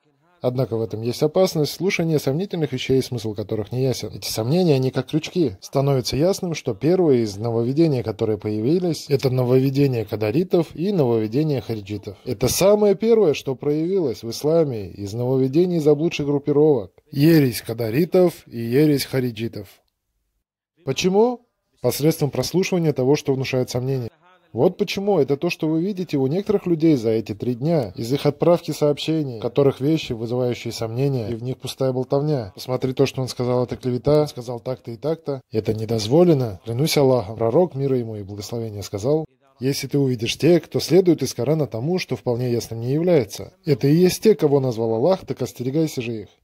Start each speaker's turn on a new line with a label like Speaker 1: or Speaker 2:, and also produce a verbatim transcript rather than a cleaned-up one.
Speaker 1: Однако в этом есть опасность слушания сомнительных вещей, смысл которых не ясен. Эти сомнения, они как крючки. Становится ясным, что первое из нововведений, которые появились, это нововведение кадаритов и нововведение хариджитов. Это самое первое, что проявилось в исламе из нововведений заблудших группировок. Ересь кадаритов и ересь хариджитов. Почему? Посредством прослушивания того, что внушает сомнения. Вот почему это то, что вы видите у некоторых людей за эти три дня, из их отправки сообщений, в которых вещи, вызывающие сомнения, и в них пустая болтовня. Посмотри то, что он сказал, это клевета, сказал так-то и так-то. Это недозволено. Клянусь Аллахом, пророк, мира ему и благословения, сказал: если ты увидишь тех, кто следует из Корана тому, что вполне ясным не является. Это и есть те, кого назвал Аллах, так остерегайся же их.